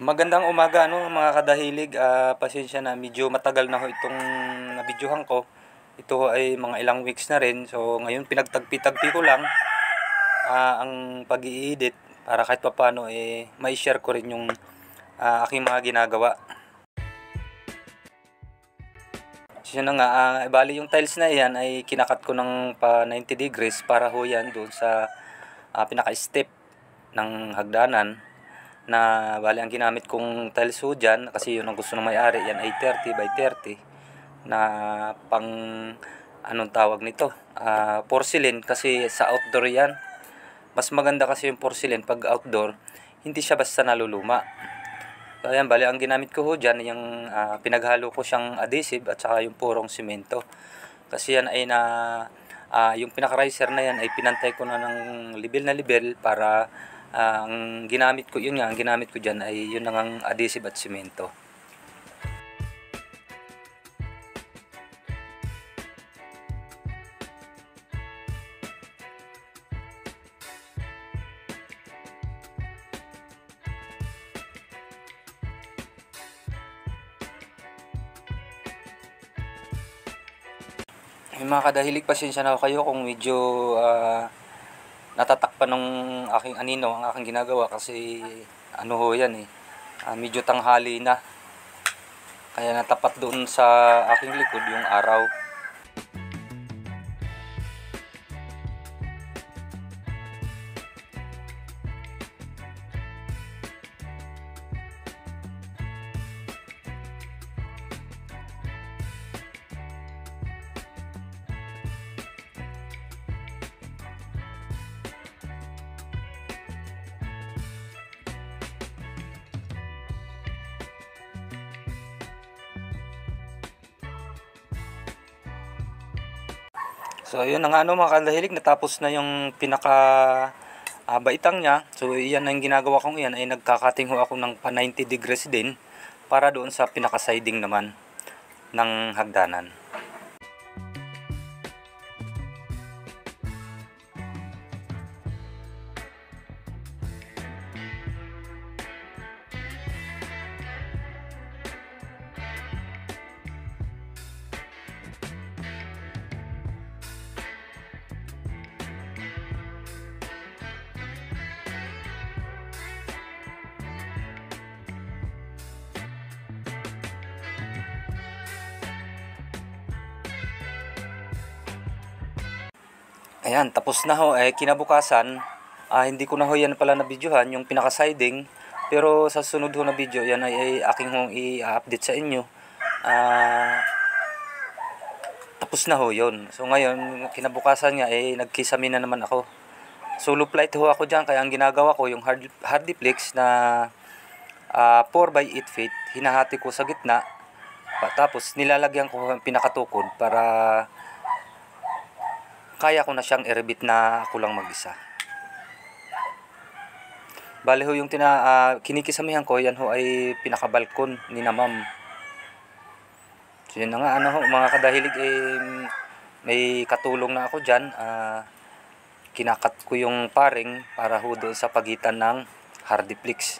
Magandang umaga mga kadahilig. Pasensya na medyo matagal na ho itong nabidyohan ko. Ito ay mga ilang weeks na rin. So ngayon pinagtagpi-tagpi ko lang ang pag-i-edit para kahit papaano mai-share ko rin yung aking mga ginagawa. So yun na nga, bali yung tiles na yan ay kinakat ko ng pa 90 degrees para ho yan doon sa pinaka-step ng hagdanan. Na bali ang ginamit kong tiles ho dyan, kasi yun ang gusto ng may-ari, yan ay 30 by 30 na pang anong tawag nito, porcelain, kasi sa outdoor yan. Mas maganda kasi yung porcelain pag outdoor, hindi siya basta naluluma. So ayan, bali ang ginamit ko ho dyan, yung pinaghalo ko siyang adhesive at saka yung purong simento. Kasi yan ay yung pinaka-riser na yan ay pinantay ko na ng level na level para ang ginamit ko, yun nga, ang ginamit ko dyan ay yun ang adhesive at simento. Mga kadahilig, pasensya na kayo kung medyo natatakpan ng aking anino ang aking ginagawa, kasi ano ho yan medyo tanghali na, kaya natapat doon sa aking likod yung araw. So ayun na nga mga kadahilig, natapos na yung pinaka baitang niya. So iyan ang ginagawa kong iyan, ay nagkakating ho ako ng pa 90 degrees din para doon sa pinaka siding naman ng hagdanan. Ayan, tapos na ho. Kinabukasan, hindi ko na ho yan pala na videohan, yung pinaka-siding. Pero sa sunod ho na video, yan ay aking hong i-update sa inyo. Tapos na ho yun. So ngayon, kinabukasan nga, nagkisami na naman ako. Solo flight ho ako dyan, kaya ang ginagawa ko, yung hardiplex na 4 by 8 feet, hinahati ko sa gitna. Tapos nilalagyan ko ang pinakatukod para kaya ko na siyang i-rebit na ako lang mag-isa. Bali ho yung kinikisamihan ko, yan ho ay pinaka-balkon ni na ma'am. So yun na nga mga kadahilig, may katulong na ako dyan. Kinakat ko yung paring para ho doon sa pagitan ng hardiplex.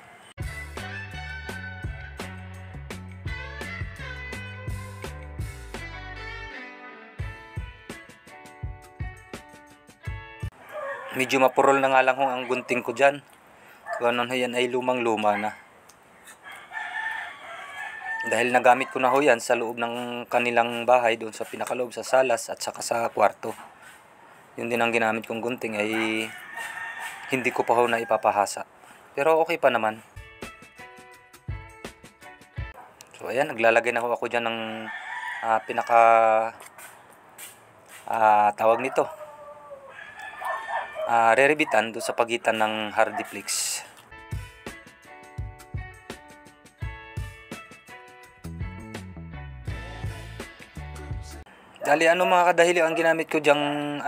Medyo mapurol na nga lang ang gunting ko dyan. Ganon yan ay lumang-luma na. Dahil nagamit ko na ho yan sa loob ng kanilang bahay, doon sa pinakaloob, sa salas at saka sa kwarto. Yun din ang ginamit kong gunting, ay hindi ko pa ho na ipapahasa. Pero okay pa naman. So ayan, naglalagay na ho ako dyan ng pinaka tawag nito, re-rebitan doon sa pagitan ng hardiplex. Dali mga kadahili, ang ginamit ko diyang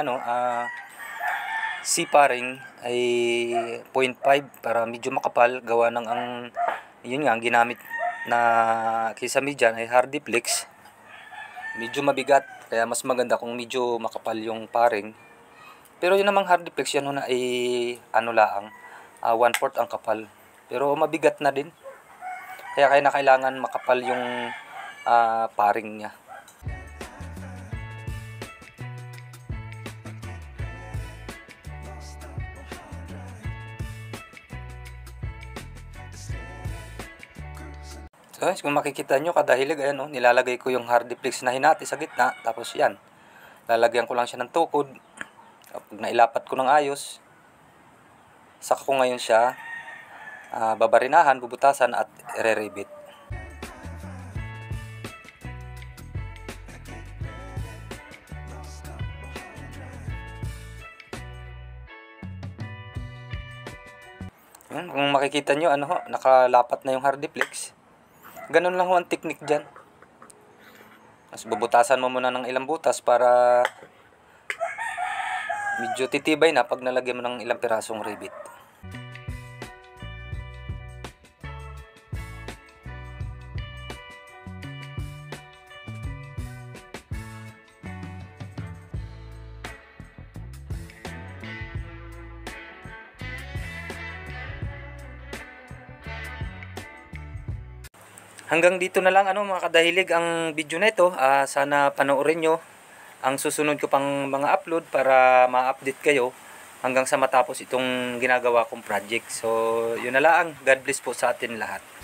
C-paring ay 0.5 para medyo makapal, gawa ng yun nga, ang ginamit na kisame dyan ay hardiplex. Medyo mabigat, kaya mas maganda kung medyo makapal yung paring. Pero yun namang hardiplex, yan na ay 1/4 ang kapal. Pero mabigat na din. Kaya kailangan makapal yung paring niya. So guys, kung makikita nyo kadahilig, ayan, nilalagay ko yung hardiplex na hinati sa gitna. Tapos yan, lalagyan ko lang siya ng tukod. Kapag nailapat ko ng ayos, saka ko ngayon siya babarinahan, bubutasan at ire-rebit. Kung makikita nyo, nakalapat na yung hardiplex. Ganun lang ho ang technique dyan. Mas bubutasan mo muna ng ilang butas para medyo titibay na pag nalagyan mo ng ilang pirasong rivet. Hanggang dito na lang mga kadahilig ang video na ito. Sana panoorin nyo ang susunod ko pang mga upload para ma-update kayo hanggang sa matapos itong ginagawa kong project. So yun na lang. God bless po sa atin lahat.